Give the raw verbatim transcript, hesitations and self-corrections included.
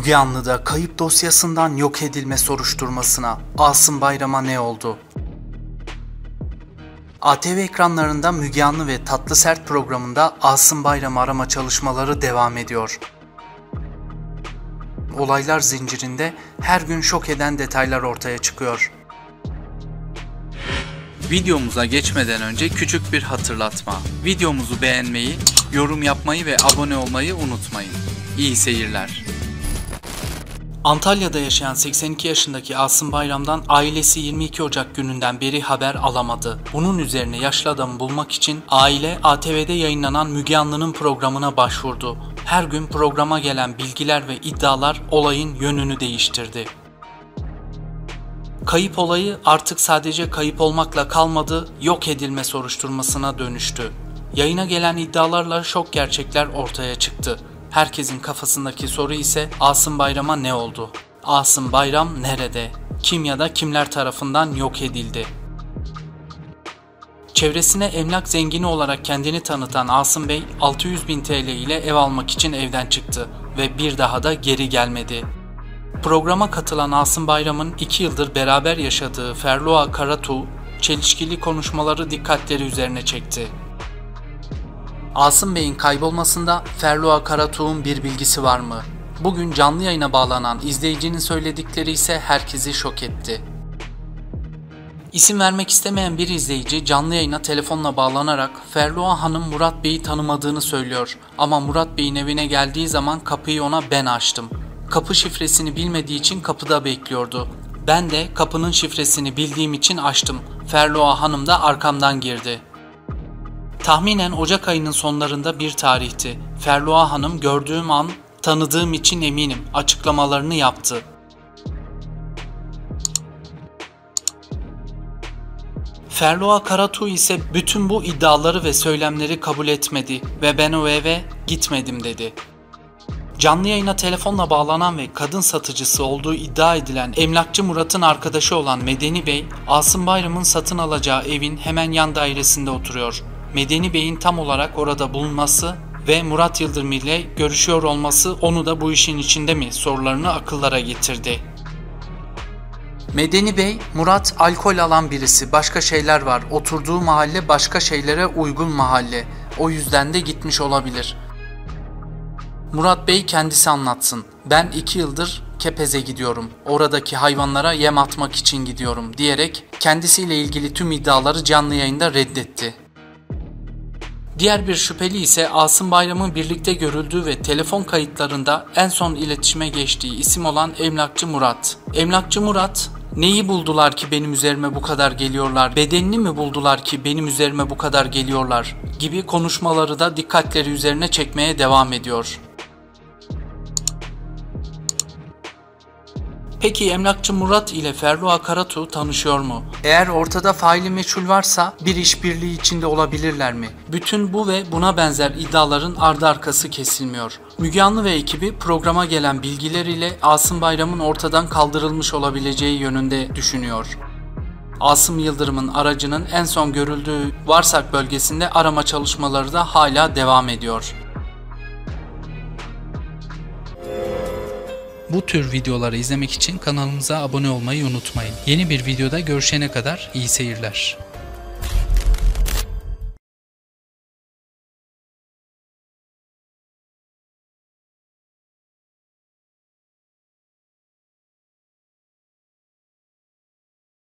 Müge Anlı'da kayıp dosyasından yok edilme soruşturmasına Asım Bayram'a ne oldu? A T V ekranlarında Müge Anlı ve Tatlı Sert programında Asım Bayram'ı arama çalışmaları devam ediyor. Olaylar zincirinde her gün şok eden detaylar ortaya çıkıyor. Videomuza geçmeden önce küçük bir hatırlatma. Videomuzu beğenmeyi, yorum yapmayı ve abone olmayı unutmayın. İyi seyirler. Antalya'da yaşayan seksen iki yaşındaki Asım Bayram'dan ailesi yirmi iki Ocak gününden beri haber alamadı. Bunun üzerine yaşlı adamı bulmak için aile A T V'de yayınlanan Müge Anlı'nın programına başvurdu. Her gün programa gelen bilgiler ve iddialar olayın yönünü değiştirdi. Kayıp olayı artık sadece kayıp olmakla kalmadı, yok edilme soruşturmasına dönüştü. Yayına gelen iddialarla şok gerçekler ortaya çıktı. Herkesin kafasındaki soru ise Asım Bayram'a ne oldu? Asım Bayram nerede? Kim ya da kimler tarafından yok edildi? Çevresine emlak zengini olarak kendini tanıtan Asım Bey altı yüz bin T L ile ev almak için evden çıktı ve bir daha da geri gelmedi. Programa katılan Asım Bayram'ın iki yıldır beraber yaşadığı Ferloğa Karatuğ, çelişkili konuşmaları dikkatleri üzerine çekti. Asım Bey'in kaybolmasında Ferloğa Karatuğ'un bir bilgisi var mı? Bugün canlı yayına bağlanan izleyicinin söyledikleri ise herkesi şok etti. İsim vermek istemeyen bir izleyici canlı yayına telefonla bağlanarak Ferloğa Hanım Murat Bey'i tanımadığını söylüyor ama Murat Bey'in evine geldiği zaman kapıyı ona ben açtım. Kapı şifresini bilmediği için kapıda bekliyordu. Ben de kapının şifresini bildiğim için açtım. Ferloğa Hanım da arkamdan girdi. Tahminen Ocak ayının sonlarında bir tarihti. Ferloğa Hanım gördüğüm an tanıdığım için eminim açıklamalarını yaptı. Ferloğa Karatuğ ise bütün bu iddiaları ve söylemleri kabul etmedi ve ben o eve gitmedim dedi. Canlı yayına telefonla bağlanan ve kadın satıcısı olduğu iddia edilen emlakçı Murat'ın arkadaşı olan Medeni Bey, Asım Bayram'ın satın alacağı evin hemen yan dairesinde oturuyor. Medeni Bey'in tam olarak orada bulunması ve Murat Yıldırım ile görüşüyor olması onu da bu işin içinde mi sorularını akıllara getirdi. Medeni Bey, Murat alkol alan birisi, başka şeyler var, oturduğu mahalle başka şeylere uygun mahalle, o yüzden de gitmiş olabilir. Murat Bey kendisi anlatsın. Ben iki yıldır Kepez'e gidiyorum. Oradaki hayvanlara yem atmak için gidiyorum diyerek kendisiyle ilgili tüm iddiaları canlı yayında reddetti. Diğer bir şüpheli ise Asım Bayram'ın birlikte görüldüğü ve telefon kayıtlarında en son iletişime geçtiği isim olan Emlakçı Murat. Emlakçı Murat, neyi buldular ki benim üzerime bu kadar geliyorlar, bedenini mi buldular ki benim üzerime bu kadar geliyorlar gibi konuşmaları da dikkatleri üzerine çekmeye devam ediyor. Peki Emlakçı Murat ile Ferloğa Karatuğ tanışıyor mu? Eğer ortada faili meçhul varsa bir işbirliği içinde olabilirler mi? Bütün bu ve buna benzer iddiaların ardı arkası kesilmiyor. Müge Anlı ve ekibi programa gelen bilgiler ile Asım Bayram'ın ortadan kaldırılmış olabileceği yönünde düşünüyor. Asım Yıldırım'ın aracının en son görüldüğü Varsak bölgesinde arama çalışmaları da hala devam ediyor. Bu tür videoları izlemek için kanalımıza abone olmayı unutmayın. Yeni bir videoda görüşene kadar iyi seyirler.